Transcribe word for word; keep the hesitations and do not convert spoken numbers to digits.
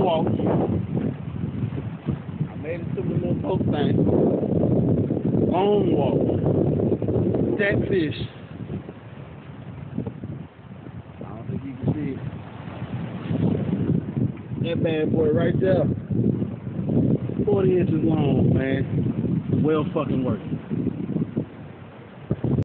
walk. I made it to the little boat thing. Long walk. Catfish. I don't think you can see it. That bad boy right there. forty inches long, man. Well fucking worth it.